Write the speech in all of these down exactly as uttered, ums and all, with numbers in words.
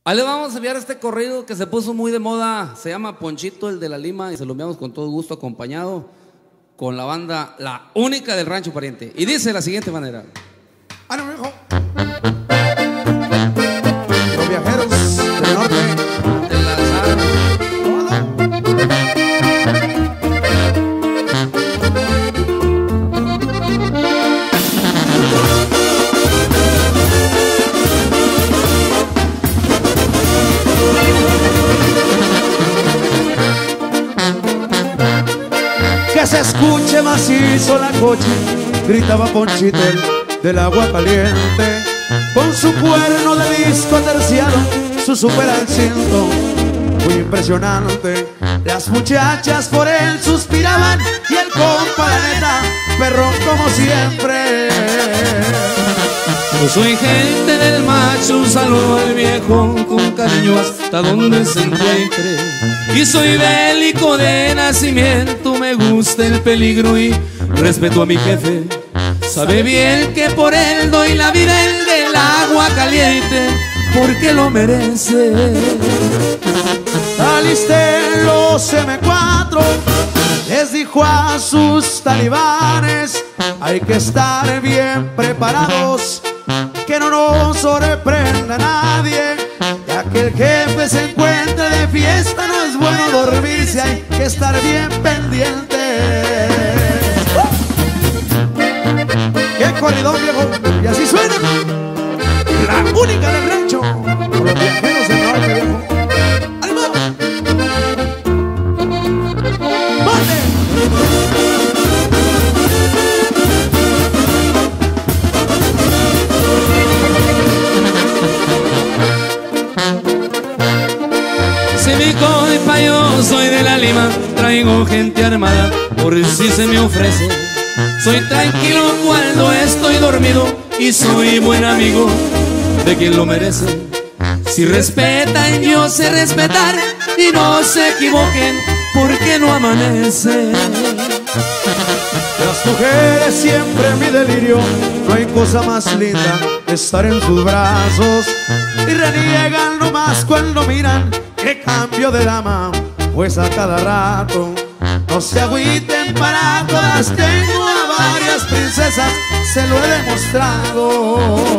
Ahí le vamos a enviar este corrido que se puso muy de moda. Se llama Ponchito, el de la Lima, y se lo enviamos con todo gusto, acompañado con la banda La Única del Rancho Pariente. Y dice de la siguiente manera: ¡Ah, no, hijo! Los viajeros del norte de la sala. Que se escuche macizo la coche, gritaba Ponchito el del agua caliente, con su cuerno de disco terciado, su super al ciento, muy impresionante. Las muchachas por él suspiraban y el compa, la neta, perrón como siempre. Yo soy gente del macho, un saludo al viejo con cariño hasta donde se encuentre. Y soy bélico de nacimiento, me gusta el peligro y respeto a mi jefe. Sabe bien que por él doy la vida, el del agua caliente, porque lo merece. Alisten los eme cuatro, les dijo a sus talibanes, hay que estar bien preparados, que no nos sorprenda nadie, ya que el jefe se encuentre de fiesta, no es bueno dormirse, hay que estar bien pendiente. ¡Qué corridón, viejo! Y así suena La Única del Rancho, con los viajeros del norte, viejo. ¡Ánimo! ¡Vale! Si mi compa, yo soy de la Lima, traigo gente armada por si se me ofrece. Soy tranquilo cuando estoy dormido y soy buen amigo de quien lo merece. Si respetan, yo sé respetar, y no se equivoquen porque no amanece. Las mujeres siempre en mi delirio, no hay cosa más linda que estar en sus brazos, y reniegan nomás cuando miran que cambio de dama, pues a cada rato. No se agüiten, para todas tengo a varias princesas, se lo he demostrado.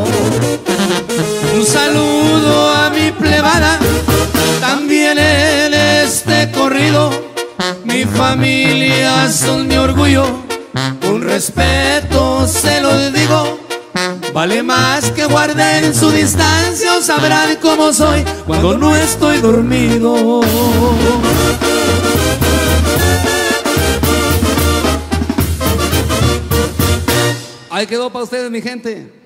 Un saludo a mi plebada, también en este corrido. Mi familia son mi orgullo, con respeto se los digo. Vale más que guarden su distancia, o sabrán cómo soy cuando no estoy dormido. Ahí quedó para ustedes, mi gente.